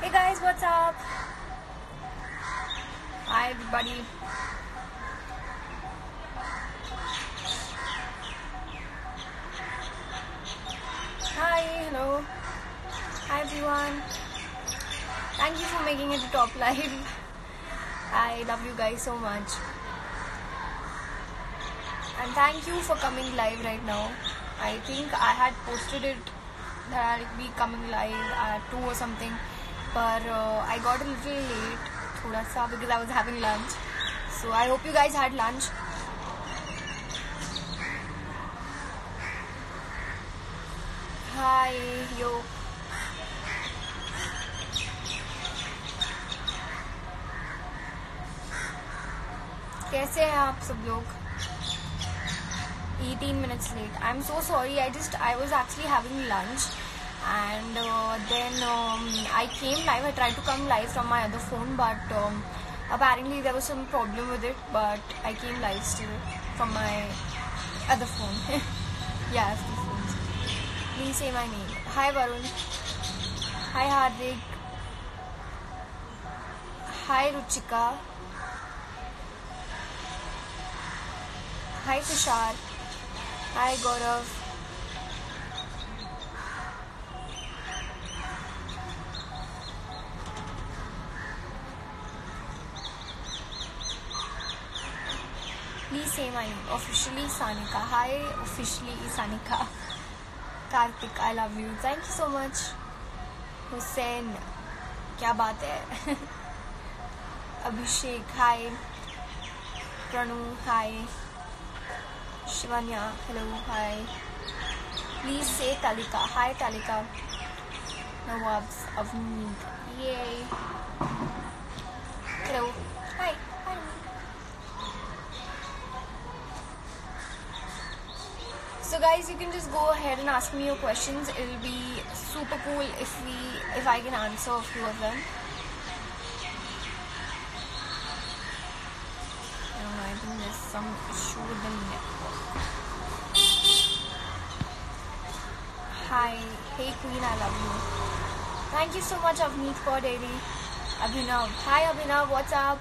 Hey guys, what's up? Hi everybody. Hi, hello. Hi everyone. Thank you for making it to top live. I love you guys so much. And thank you for coming live right now. I think I had posted it that I'll be coming live at 2 or something. But I got a little late, thoda sa, because I was having lunch. So I hope you guys had lunch. Hi, yo. कैसे हैं आप सब लोग? 18 minutes late. I'm so sorry. I was actually having lunch, and then I came live. I tried to come live from my other phone, but apparently there was some problem with it. But I came live still from my other phone. Yeah, I have two phones. Please say my name. Hi Varun. Hi Hardik. Hi Ruchika. Hi Tushar. Hi Gaurav. Please say my name. Officially Sanika. Hi, officially Sanika. Karthik, I love you. Thank you so much. Hussein, क्या बात है? Abhishek, hi. Pranu, hi. Shivanya, hello, hi. Please say Talika. Hi Talika. Nawabs of Need. Yay. Hello. Hi. Hi. So guys, you can just go ahead and ask me your questions. It'll be super cool if I can answer a few of them. I don't know, I think there's some issue with the network. Hi. Hey Queen, I love you. Thank you so much, Avneet Kaur Daily. Abhinav. Hi Abhinav, what's up?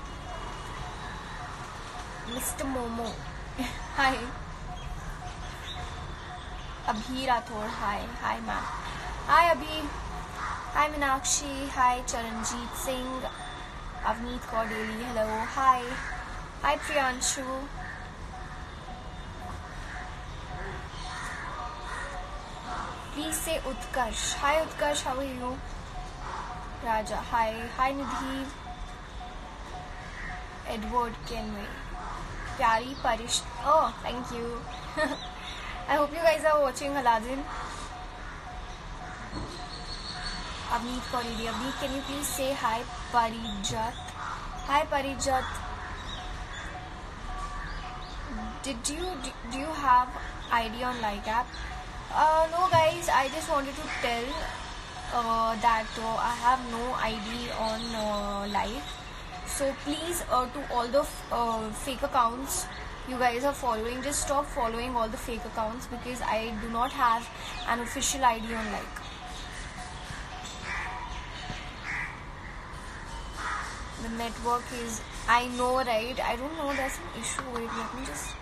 Mr. Momo. Hi. Abhi Rathod, hi. Hi ma'am. Hi Abhi. Hi Meenakshi. Hi Charanjit Singh. Avneet Kaur Daily, hello. Hi. Hi Priyanshu. Please say Utkarsh. Hi Utkarsh, how are you? Raja, hi. Hi Nidhi. Edward Kenway. Pyari Parish. Oh, thank you. I hope you guys are watching Aladdin. Avneet Kauridi. Avneet, can you please say hi Parijat? Hi Parijat. Do you have ID on Like app? No guys, I just wanted to tell that I have no ID on Live. So please, to all the fake accounts you guys are following, just stop following all the fake accounts, because I do not have an official ID on Like. The network is, I know, right? I don't know, there's an issue. Wait, let me just.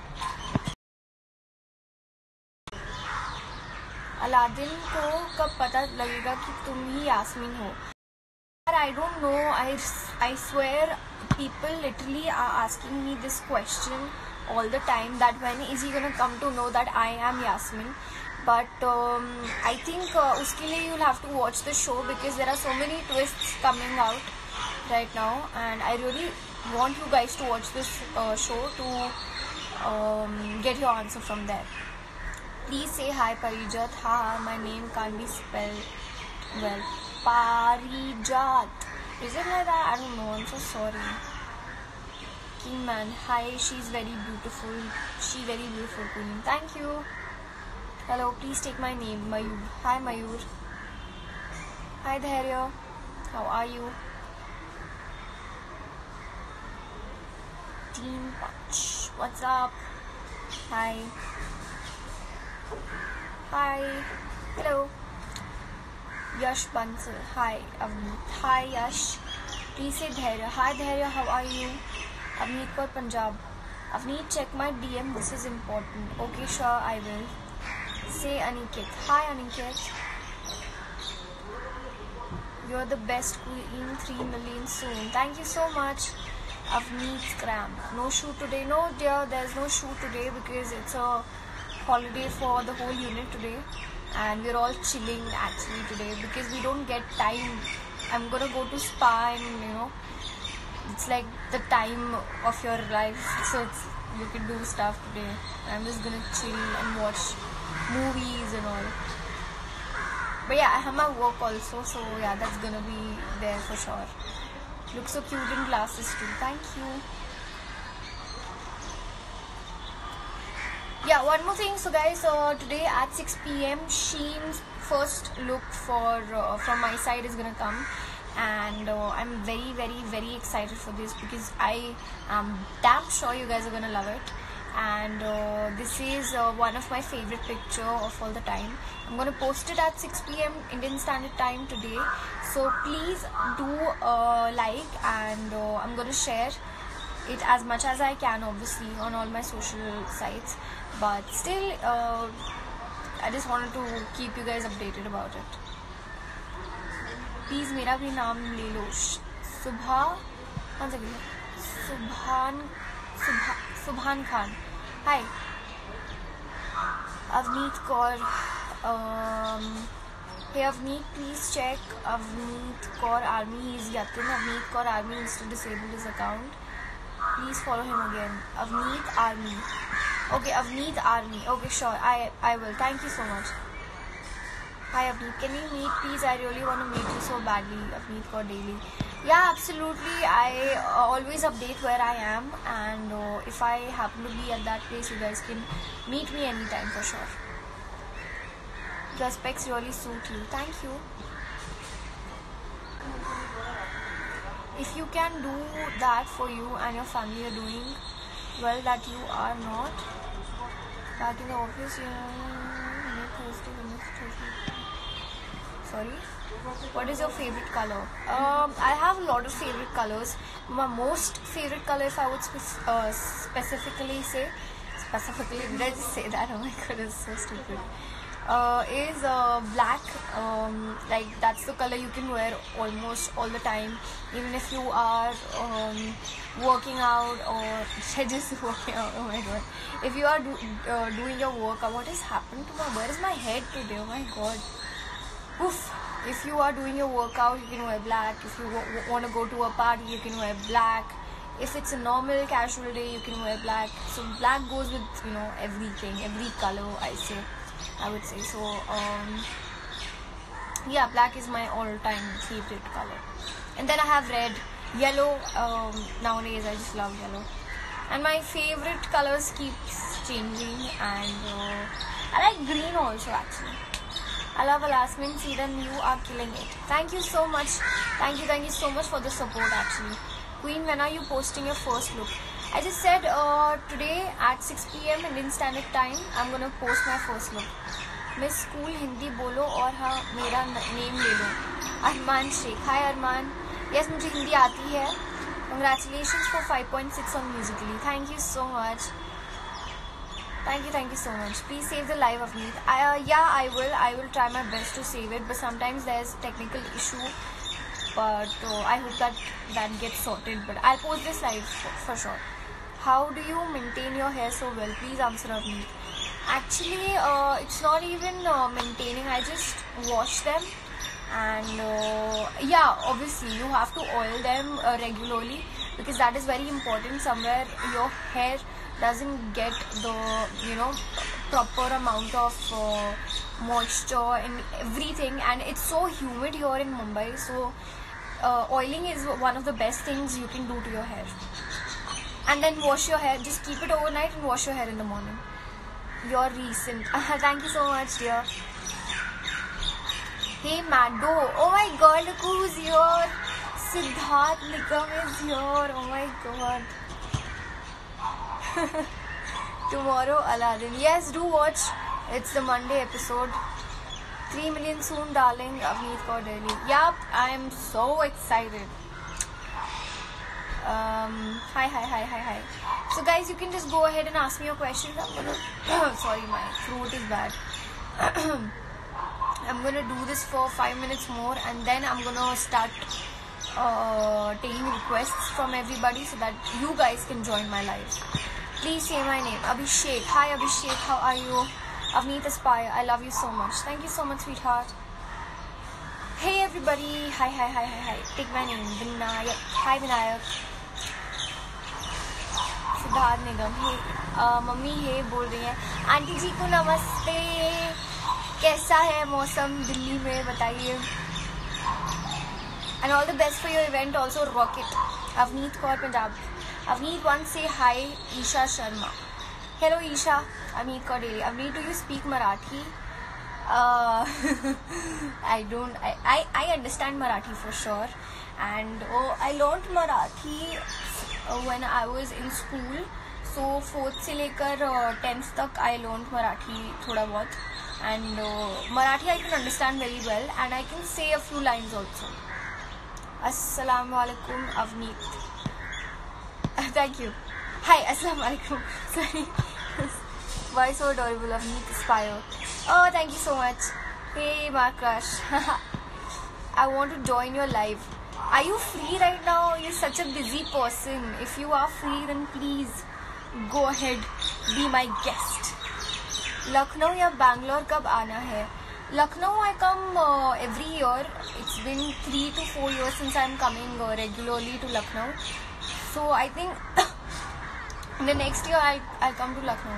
Aladdin को कब पता लगेगा कि तुम ही यास्मीन हो? I don't know. I swear people literally are asking me this question all the time, that when is he gonna come to know that I am Yasmin. But I think uske liye you'll have to watch the show, because there are so many twists coming out right now, and I really want you guys to watch this show to get your answer from there. Please say hi Parijat. Ha, my name can't be spelled well. Parijat. Is it like that? I don't know. I'm so sorry. King man. Hi, she's very beautiful. She very beautiful queen. Thank you. Hello, please take my name, Mayur. Hi Mayur. Hi Dharya. How are you? Team Punch. What's up? Hi. Hi. Hello. Yash Bansal. Hi, hi Yash. Please say Dhairya. Hi Dhairya, how are you? Avneet Kaur, Punjab. Avneet, check my DM. This is important. Okay, sure, I will. Say Aniket. Hi Aniket. You're the best queen. 3 million soon. Thank you so much. Avneet Scram. No shoot today. No dear, there's no shoot today because it's a holiday for the whole unit today. And we're all chilling actually today because we don't get time. I'm gonna go to spa and it's like the time of your life, so you can do stuff today. I'm just gonna chill and watch movies and all. But yeah, I have my work also, so yeah, that's gonna be there for sure. Look so cute in glasses too. Thank you. Yeah, one more thing. So guys, today at 6 p.m. Shein's first look for from my side is gonna come, and I'm very very excited for this because I am damn sure you guys are gonna love it. And this is one of my favorite picture of all the time. I'm gonna post it at 6 p.m. Indian Standard Time today, so please do like, and I'm gonna share it as much as I can, obviously on all my social sites, but still I just wanted to keep you guys updated about it. Please मेरा भी नाम ले लो. Subhan Khan. Hi. Avneet Kaur. Hey Avneet, please check Avneet Kaur Army. He is Yatin. Avneet Kaur Army needs to disable his account. Please follow him again. Avneet Army. Okay, Avneet Army. Okay, sure. I will. Thank you so much. Hi Avneet, can we meet please? I really want to meet you so badly. Avneet Kaur Daily. Yeah, absolutely. I always update where I am, and if I happen to be at that place, you guys can meet me anytime for sure. Your specs really suit you. Thank you. If you can do that for you and your family are doing well, that you are not back in the office, Sorry. What is your favorite color? I have a lot of favorite colors. My most favorite color, if I would specifically say, did I just say that? Oh my god, it's so stupid. Is black. Like that's the color you can wear almost all the time, even if you are working out or just working out. Oh my god! If you are doing your workout, what has happened to where is my head today? Oh my god! Oof. If you are doing your workout, you can wear black. If you want to go to a party, you can wear black. If it's a normal casual day, you can wear black. So black goes with everything, every color I would say. So yeah, black is my all-time favorite color. And then I have red, yellow. Nowadays I just love yellow. And my favorite colors keeps changing. And I like green also actually. I love Alasmin Season, you are killing it. Thank you so much. Thank you so much for the support actually. Queen, when are you posting your first look? I just said today at 6 p.m. Indian Standard Time, I'm gonna post my first look. Miss School Hindi bolo और हाँ मेरा name ले लो. Arman Sheikh. Hi Arman. Yes, मुझे हिंदी आती है. Congratulations for 5.6 on Musical.ly. Thank you so much. Thank you so much. Please save the live of me. Yeah, I will try my best to save it, but sometimes there's technical issue. But I hope that gets sorted. But I'll post this live for sure. How do you maintain your hair so well? Please answer me. Actually, it's not even maintaining. I just wash them, and yeah, obviously you have to oil them regularly because that is very important. Somewhere your hair doesn't get the proper amount of moisture and everything, and it's so humid here in Mumbai, so oiling is one of the best things you can do to your hair. And then wash your hair, just keep it overnight and wash your hair in the morning. You're recent. Thank you so much, dear. Hey Maddo, oh my god, look who's here. Siddharth Nikam is here. Oh my god. Tomorrow Aladdin. Yes, do watch. It's the Monday episode. 3 million soon, darling. Avneet Kaur Daily. Yup, I am so excited. Hi. So guys, you can just go ahead and ask me your questions. I'm gonna sorry, my throat is bad. I'm gonna do this for 5 minutes more, and then I'm gonna start taking requests from everybody so that you guys can join my live. Please say my name. Abhishek. Hi Abhishek, how are you? Avneet Aspire, I love you so much. Thank you so much, sweetheart. Hey everybody. Hi. Take my name. Vinayak. Hi Vinayak. Siddharth Nigam. Hey mummy hey बोल रही हैं. Aunty जी को नमस्ते. कैसा है मौसम दिल्ली में बताइए. And all the best for your event also. Rocket. Avneet Kaur Punjab. Avneet once say hi Isha Sharma. Hello Isha. Avneet Kaur Daily. Avneet, do you speak Marathi? I don't. I understand Marathi for sure. And I learned Marathi when I was in school. So 4th से लेकर 10th तक I learned Marathi थोड़ा बहुत. And Marathi I can understand very well, and I can say a few lines also. Assalamu alaikum Avneet. Thank you. Hi, assalamu alaikum. Sorry. Why so adorable, Avneet Aspire. Oh, thank you so much. Hey, my crush. I want to join your live. Are you free right now? You're such a busy person. If you are free, then please go ahead. Be my guest. Lucknow या Bangalore कब आना है? Lucknow I come every year. It's been 3 to 4 years since I'm coming regularly to Lucknow. So I think the next year I'll come to Lucknow.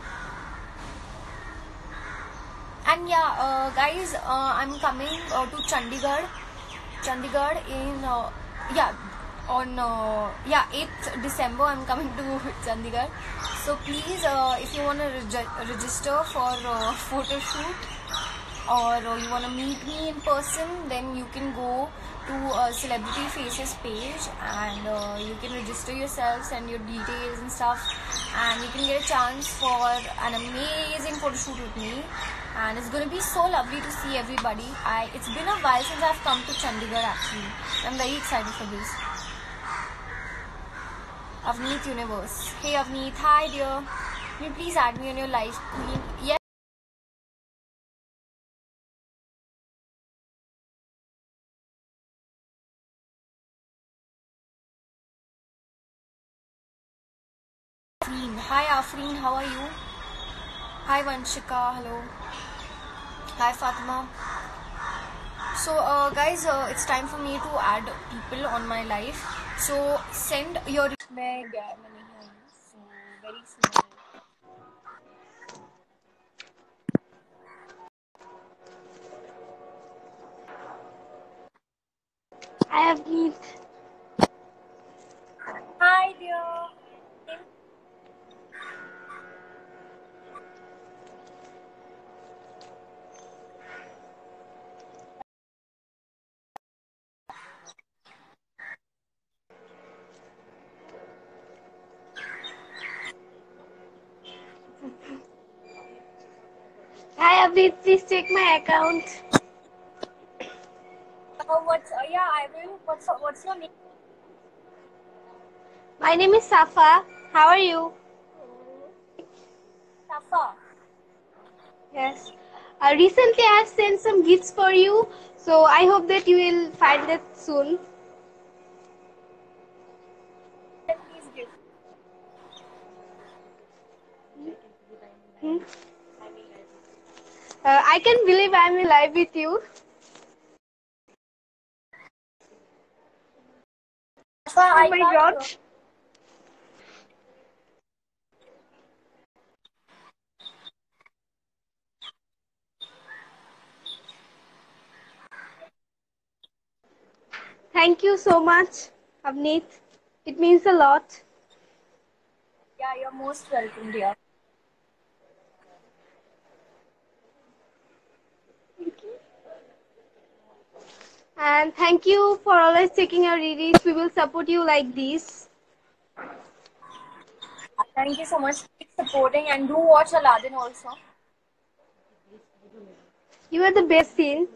And yeah, guys, I'm coming to Chandigarh. Chandigarh in on 8th December I'm coming to Chandigarh. So please, if you want to register for photo shoot, or you want to meet me in person, then you can go to Celebrity Faces page, and you can register yourself, send your details and stuff, and you can get a chance for an amazing photo shoot with me. And it's going to be so lovely to see everybody. It's been a while since I've come to Chandigarh actually. I'm very excited for this. Avneet Universe. Hey Avneet, hi dear. Can you please add me on your live screen? Yes. Hi Afreen, how are you? Hi Vanshika, hello. Hi Fatima. So guys, it's time for me to add people on my live. So send your... मैं नहीं हूँ, so very small. I have need. Hi dear. Hi Abhi, please check my account. I will. What's your name? My name is Safa. How are you? Safa. Yes. Recently I have sent some gifts for you, so I hope that you will find that soon. Please give. Hmm? I can believe I am live with you. Safa, Oh I my can't God. hear. Thank you so much, Avneet. It means a lot. Yeah, you're most welcome, dear. And thank you for always checking our release. We will support you like this. Thank you so much for supporting, and do watch Aladdin also. You are the best scene.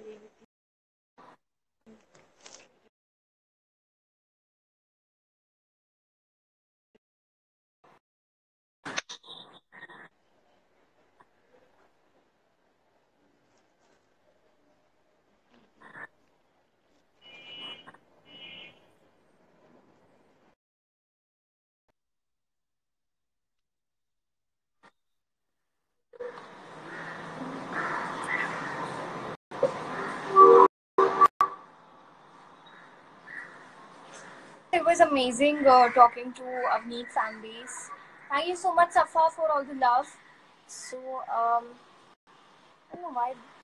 It was amazing talking to Avneet fan base. Thank you so much, Safa, for all the love. So, I don't know why